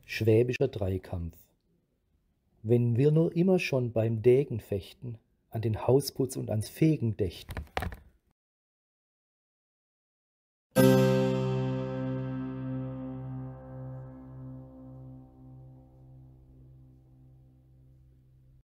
Schwäbischer Dreikampf. Wenn wir nur immer schon beim Degen fechten, an den Hausputz und ans Fegen dächten,